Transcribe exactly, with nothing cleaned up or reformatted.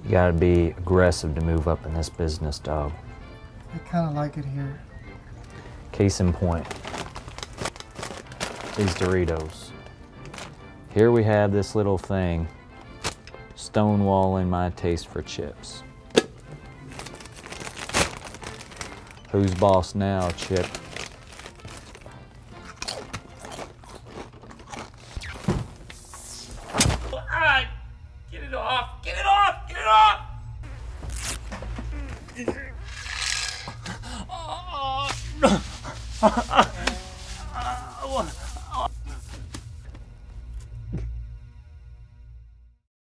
You gotta be aggressive to move up in this business, dog. I kind of like it here. Case in point, these Doritos. Here we have this little thing stonewalling my taste for chips. Who's boss now, Chip? Ah, get it off! Get it off! Get it off! Oh,